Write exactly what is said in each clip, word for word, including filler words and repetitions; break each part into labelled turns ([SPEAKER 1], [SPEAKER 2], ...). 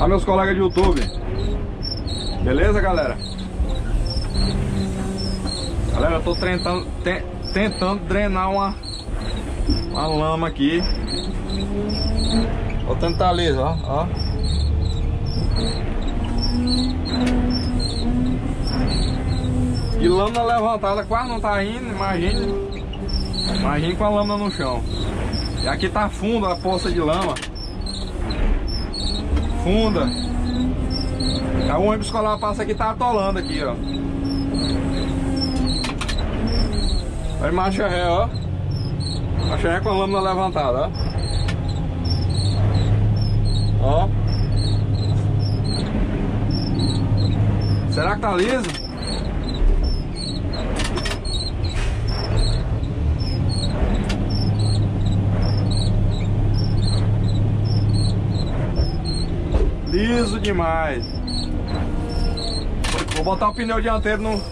[SPEAKER 1] Olá, meus colegas de YouTube. Beleza, galera? Galera, eu tô tentando, te, tentando drenar uma, uma lama aqui. Vou tentar liso, ó, ó. E lâmina levantada quase não tá indo, imagine. Imagine com a lâmina no chão. E aqui tá fundo a poça de lama. Funda. Aí o ônibus escolar passa aqui, tá atolando aqui, ó. Aí marcha ré, ó. Marcha ré com a lâmina levantada, ó. Ó. Será que tá liso? Liso demais. Vou botar o pneu dianteiro no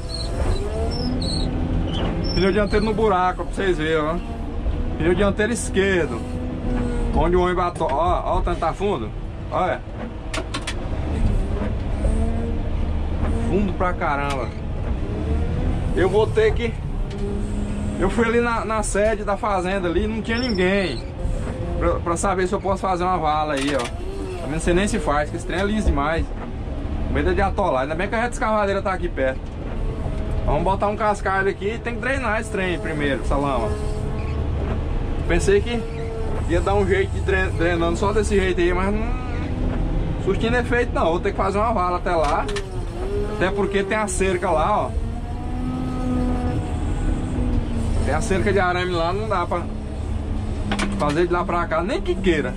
[SPEAKER 1] Pneu dianteiro no buraco pra vocês verem, ó. Pneu dianteiro esquerdo, onde o ônibus bateu. Ó, ó o tanto tá fundo. Olha. Fundo pra caramba. Eu vou ter que... Eu fui ali na, na sede da fazenda ali, não tinha ninguém pra, pra saber se eu posso fazer uma vala aí, ó. Não sei nem se faz, que esse trem é liso demais. Medo de atolar. Ainda bem que a reta escavadeira tá aqui perto. Vamos botar um cascalho aqui e tem que drenar esse trem primeiro, essa lama. Pensei que ia dar um jeito de dren drenando só desse jeito aí, mas não surtindo efeito não. Vou ter que fazer uma vala até lá. Até porque tem a cerca lá, ó. Tem a cerca de arame lá, não dá pra fazer de lá pra cá, nem que queira.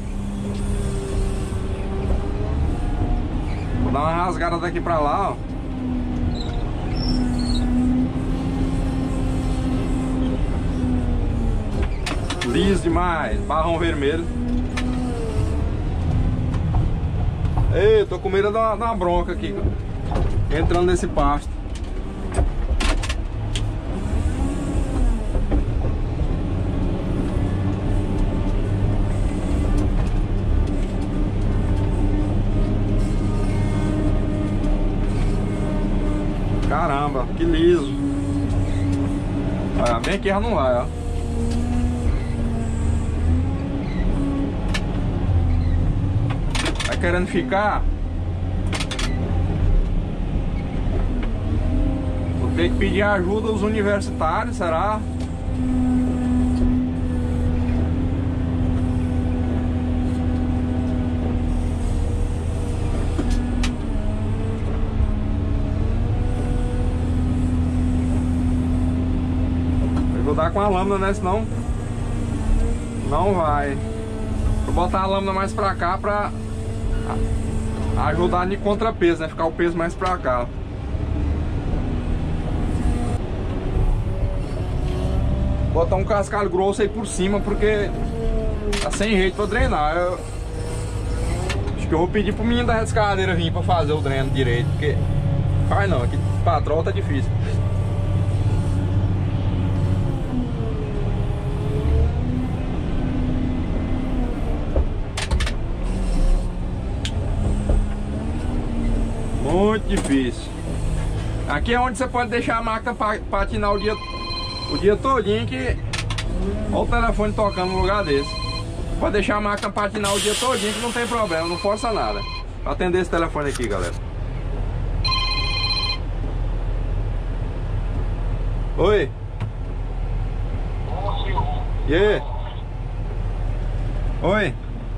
[SPEAKER 1] Vou dar uma rasgada daqui pra lá, ó. Liso demais, barrão vermelho. Ei, tô com medo de uma, de uma bronca aqui, entrando nesse pasto. Caramba, que liso. Olha, bem aqui já não vai, ó. Tá querendo ficar? Vou ter que pedir ajuda aos universitários, será? Vou dar com a lâmina, né? Senão não vai. Vou botar a lâmina mais pra cá pra ajudar de contrapeso, né? Ficar o peso mais pra cá. Vou botar um cascalho grosso aí por cima, porque tá sem jeito pra drenar. Eu acho que eu vou pedir pro menino da rescadeira vir pra fazer o dreno direito, porque faz não, aqui patrão tá difícil. Muito difícil. Aqui é onde você pode deixar a máquina patinar o dia, o dia todinho, que... Olha o telefone tocando no lugar desse. Pode deixar a máquina patinar o dia todinho, que não tem problema, não força nada. Vou atender esse telefone aqui, galera. Oi. E aí? Oi.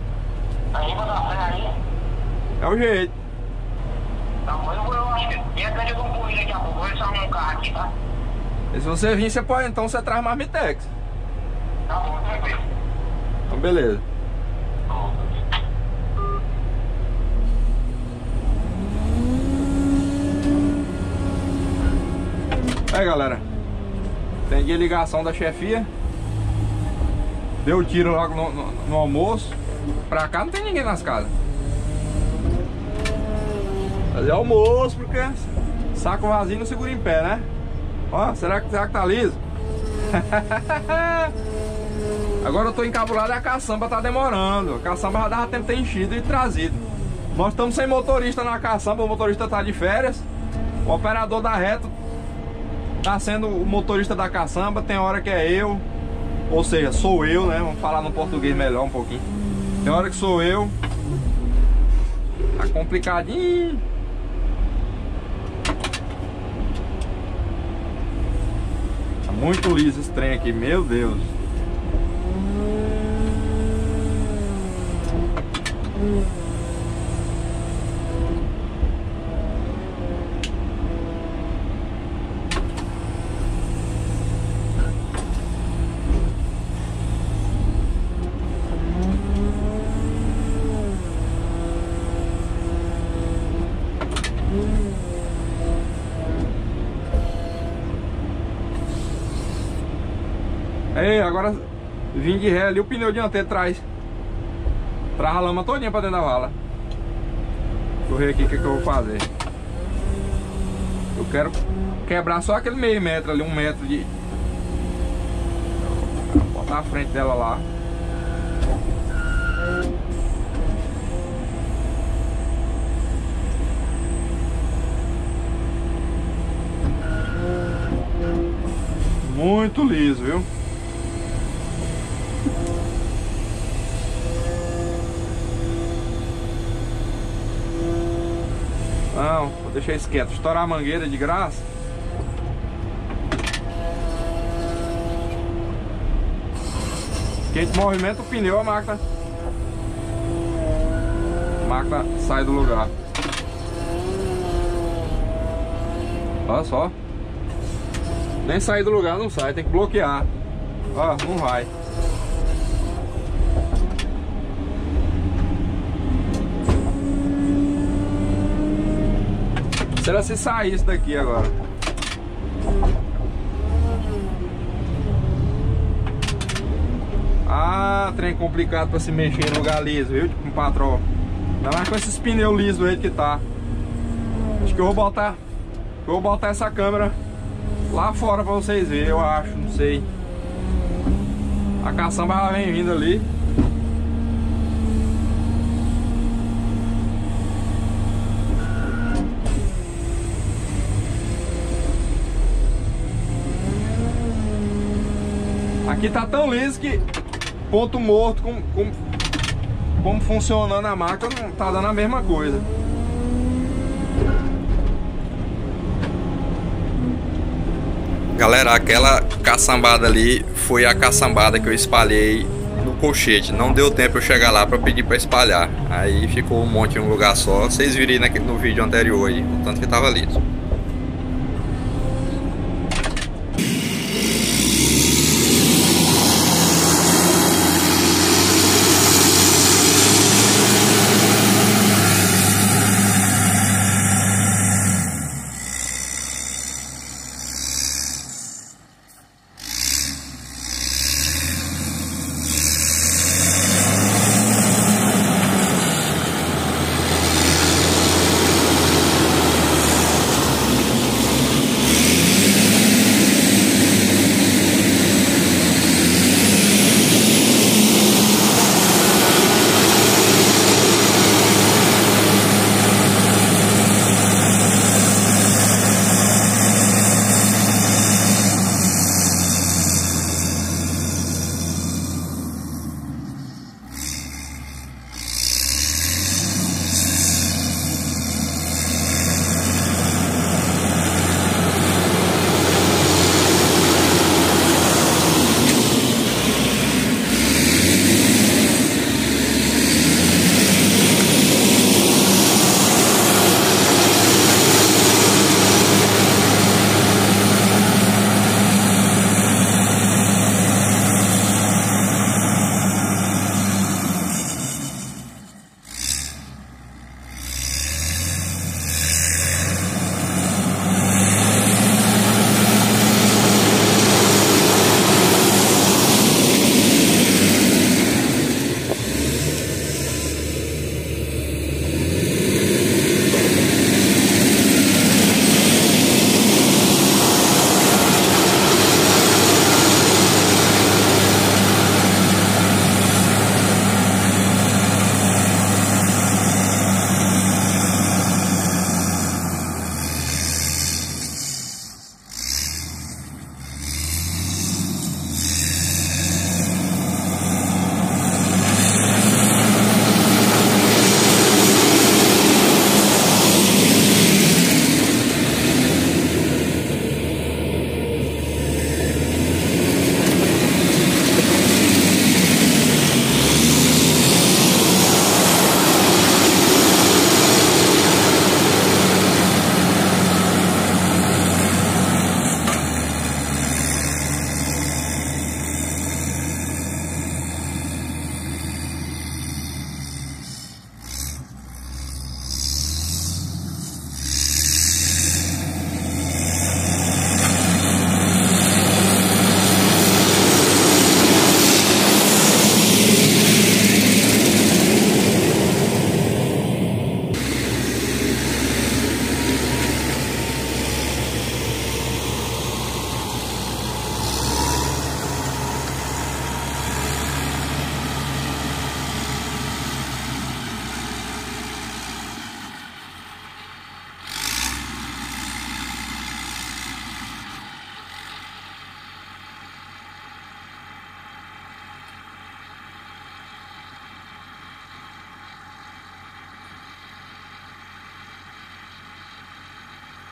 [SPEAKER 1] É o jeito.
[SPEAKER 2] Eu acho que minha grande eu vou correr daqui a pouco, vou chamar um carro aqui, tá?
[SPEAKER 1] E se você vir, você pode, então você traz Marmitex.
[SPEAKER 2] Tá bom, tranquilo.
[SPEAKER 1] Então beleza. Aí, galera, tem a ligação da chefia. Deu tiro logo no, no, no almoço. Pra cá não tem ninguém nas casas. Fazer almoço, porque saco vazio não segura em pé, né? Ó, será que, será que tá liso? Agora eu tô encabulado e a caçamba tá demorando. A caçamba já dava tempo de ter enchido e trazido. Nós estamos sem motorista na caçamba, o motorista tá de férias. O operador da reta tá sendo o motorista da caçamba, tem hora que é eu, ou seja, sou eu, né? Vamos falar no português melhor um pouquinho. Tem hora que sou eu. Tá complicadinho. Tá muito liso esse trem aqui, meu Deus. Ei, agora vim de ré ali, o pneu dianteiro traz Traz a lama todinha pra dentro da vala. Deixa eu ver aqui o que, que eu vou fazer. Eu quero quebrar só aquele meio metro ali, um metro de... Vou botar a frente dela lá. Muito liso, viu? Não, vou deixar isso quieto. Estourar a mangueira de graça. Quem movimenta o pneu, a máquina A máquina sai do lugar. Olha só. Nem sair do lugar não sai, tem que bloquear. Ó, não vai. Será se sair isso daqui agora? Ah, trem complicado pra se mexer no lugar liso, viu? Tipo um patrão. Ainda mais com esses pneus lisos do jeito que tá. Acho que eu vou botar eu vou botar essa câmera lá fora pra vocês verem, eu acho, não sei. A caçamba ela vem vindo ali. Aqui tá tão liso que ponto morto com, com, como funcionando a máquina não tá dando a mesma coisa.
[SPEAKER 3] Galera, aquela caçambada ali foi a caçambada que eu espalhei no colchete. Não deu tempo eu chegar lá para pedir para espalhar. Aí ficou um monte em um lugar só. Vocês viram aí no vídeo anterior aí, o tanto que tava liso.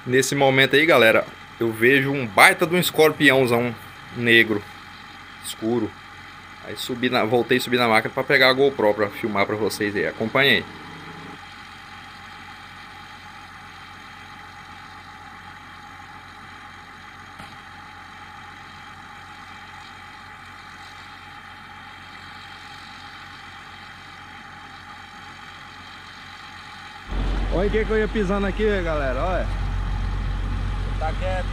[SPEAKER 3] Nesse momento aí, galera, eu vejo um baita de um escorpiãozão negro, escuro. Aí subi na, voltei a subir na máquina para pegar a GoPro para filmar para vocês aí. Acompanhei.
[SPEAKER 1] Olha o que, que eu ia pisando aqui, galera, olha. Tá quieto.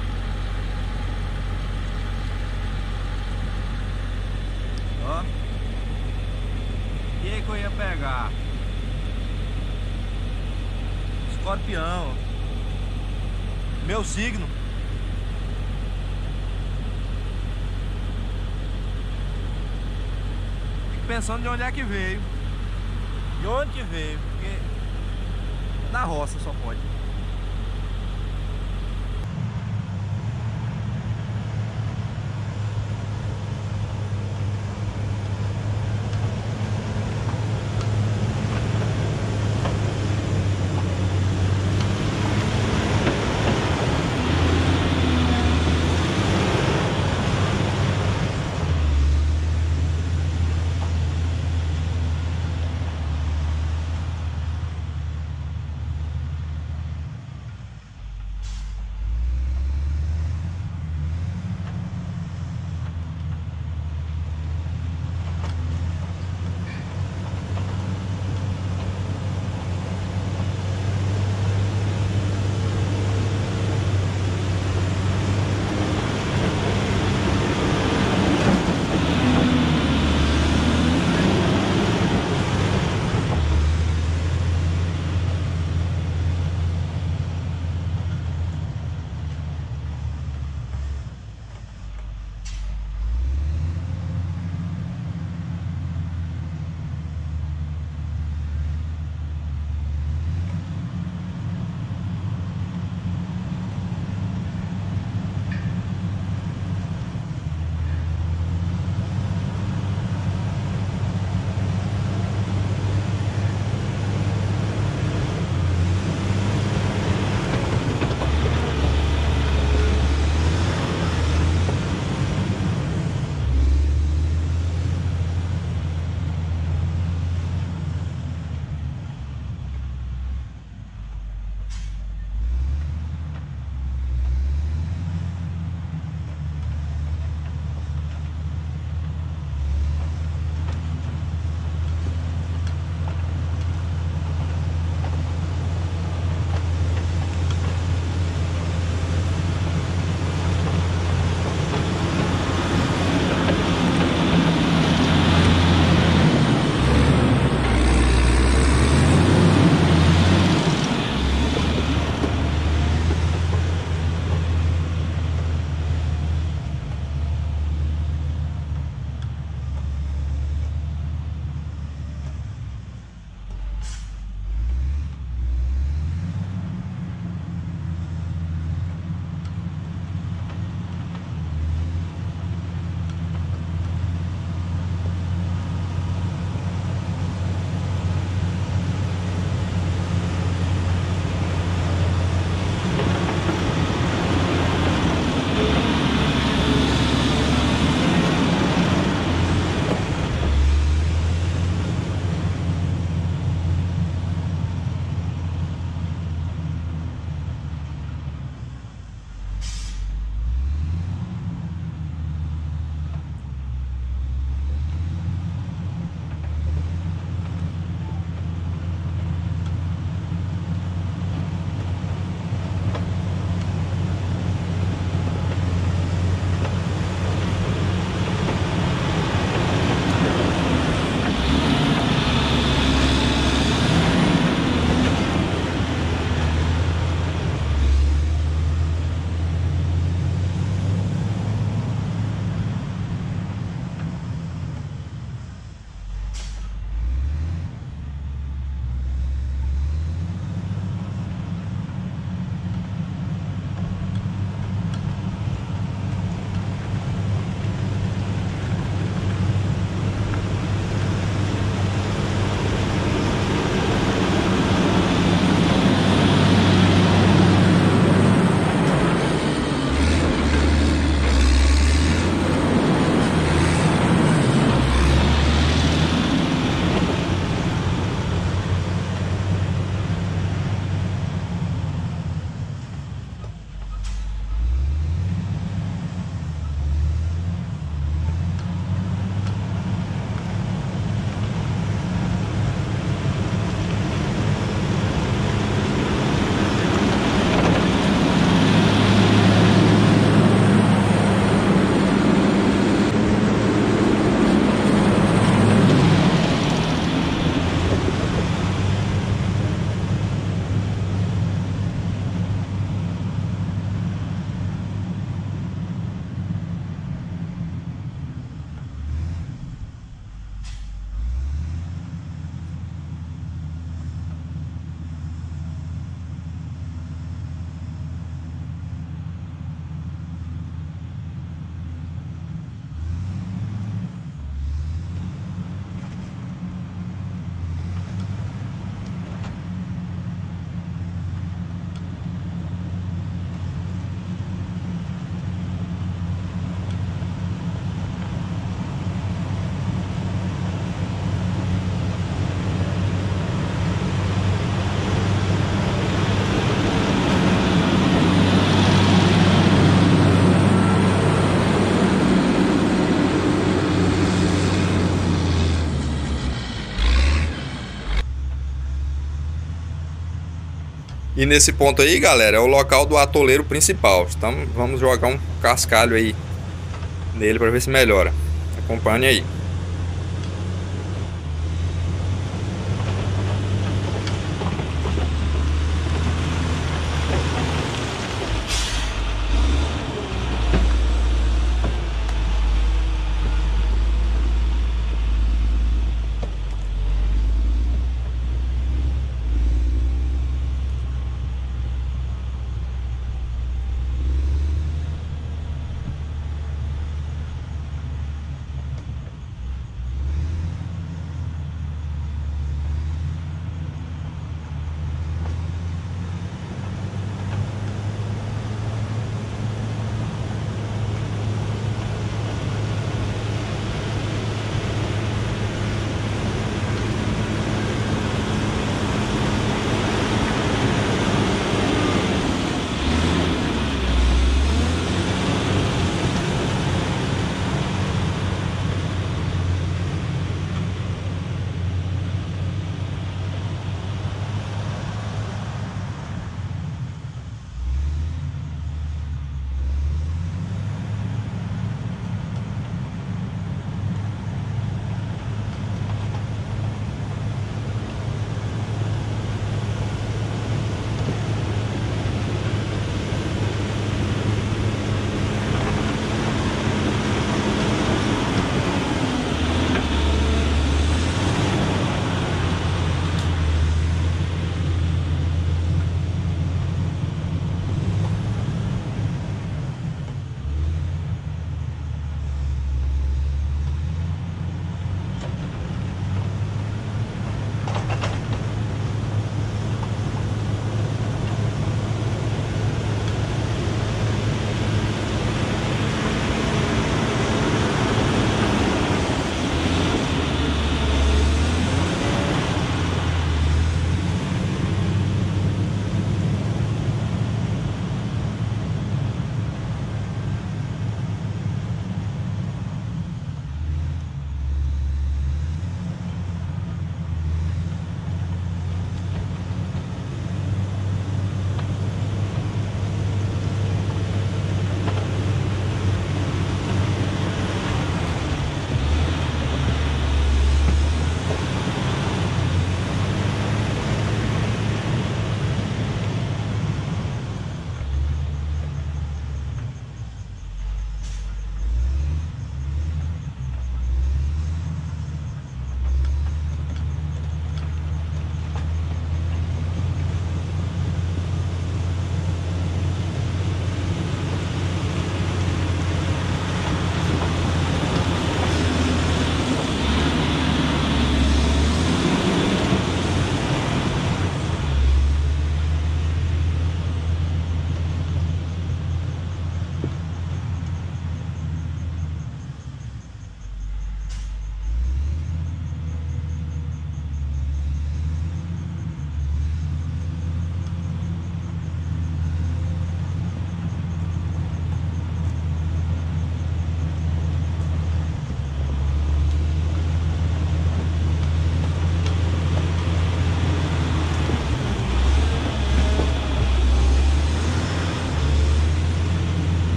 [SPEAKER 1] Ó. O que, que eu ia pegar? Escorpião. Meu signo. Fico pensando de onde é que veio. De onde que veio? Porque na roça só pode.
[SPEAKER 3] E nesse ponto aí, galera, é o local do atoleiro principal. Então vamos jogar um cascalho aí nele para ver se melhora. Acompanhe aí.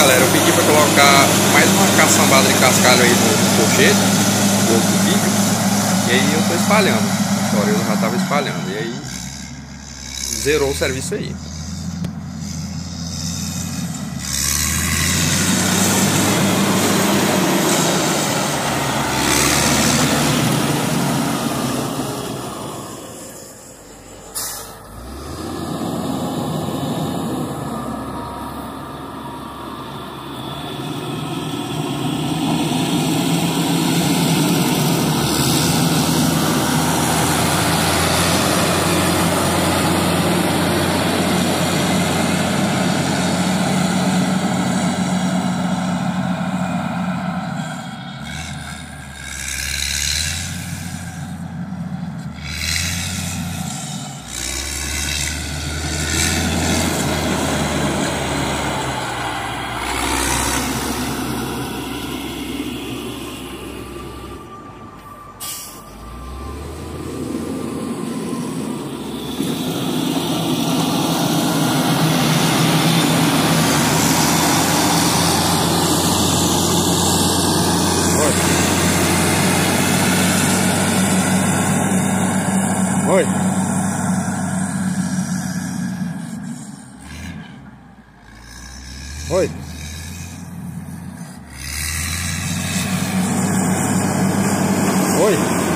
[SPEAKER 3] galera, eu pedi pra colocar mais uma caçambada de cascalho aí no, no colchete, no outro vídeo. E aí eu tô espalhando. Agora eu já tava espalhando. E aí zerou o serviço aí.
[SPEAKER 1] Oi. Oi. Oi.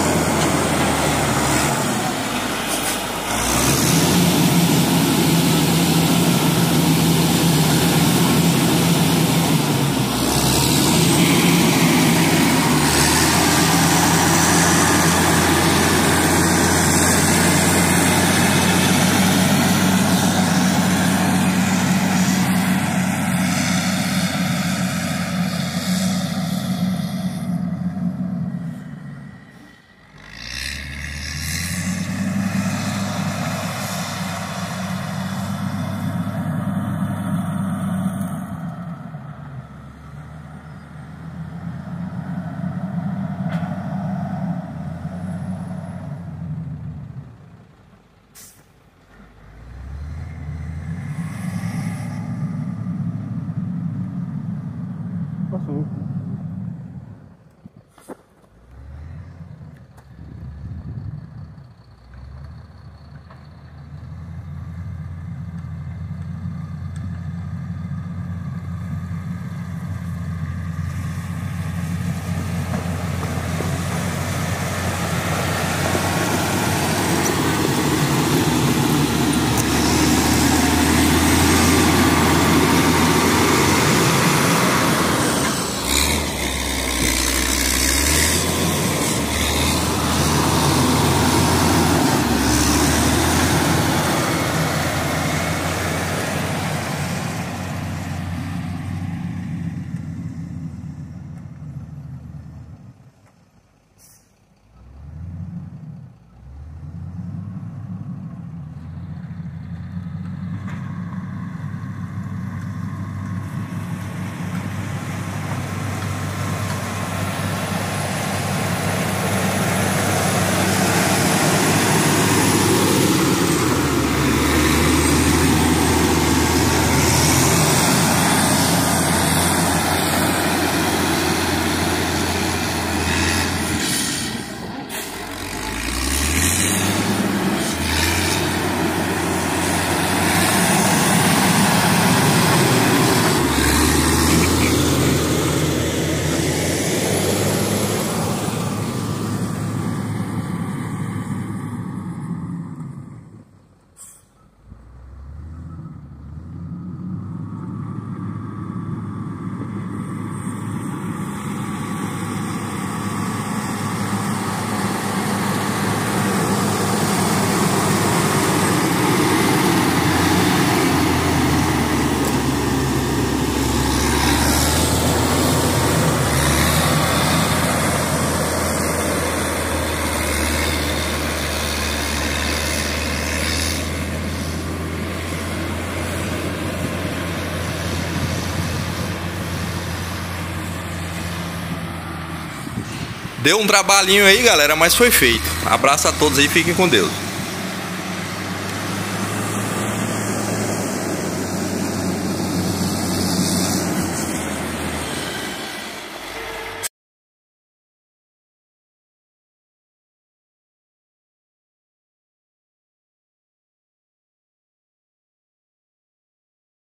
[SPEAKER 1] Passou.
[SPEAKER 3] Deu um trabalhinho aí, galera, mas foi feito. Abraço a todos aí, fiquem com Deus.